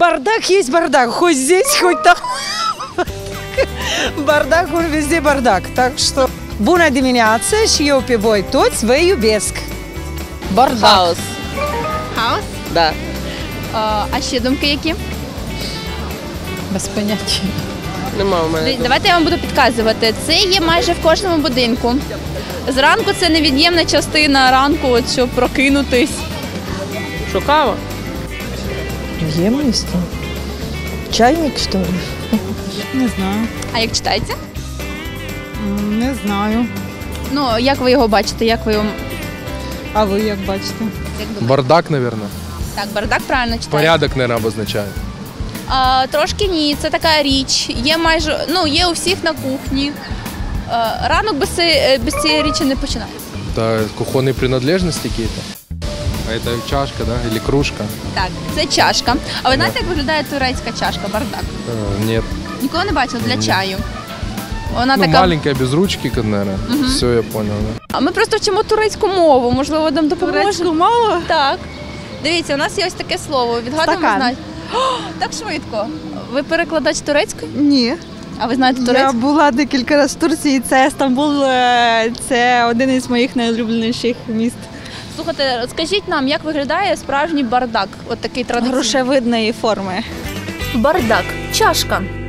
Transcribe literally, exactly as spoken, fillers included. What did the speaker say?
Бардак есть бардак, хоть здесь, хоть там. Бардак, он везде бардак. Так что bună dimineața și eu pe voi toți vă iubesc. Бардак. Хаос. Хаос? Да. А, а ще думки які? Без поняття. Нема в мене. Давайте я вам буду підказувати. Це є майже в кожному будинку. Зранку це невід'ємна частина ранку, от, щоб прокинутись. Що, кава? Ємність? Чайник, що ли? Не знаю. А як читається? М, Не знаю. Ну, як ви його бачите? Як ви його А ви як бачите? як думаєте? Бардак, наверное. Так, бардак правильно читається. Порядок, наверное, обозначает. А, трошки ні, це така річ. Є майже, ну, є у всіх на кухні. А, ранок без цієї, без цієї річі не починається. Это кухонные принадлежности какие-то. А это чашка, да? Или кружка? Так, це чашка. А ви знаєте, як виглядає турецька чашка, бардак? Э, нет. Ніколи не бачили для чаю. Вона Ну, така. маленькая, без ручки, наверное. Все, я понял, да. А ми просто вчимо турецьку мову, можливо, нам допоможе. Турецьку мову? Так. Дивіться, у нас є ось таке слово. Відгадуємо, Стакан. знаєте. О, так швидко. Ви перекладач турецької? Ні. А ви знаєте Я турецьку? була декілька разів в Турції, це Стамбул, е, це один із моїх найулюбленіших міст. Слухайте, скажіть нам, як виглядає справжній бардак? От такий традиційний. Грушевидної форми. Бардак – чашка.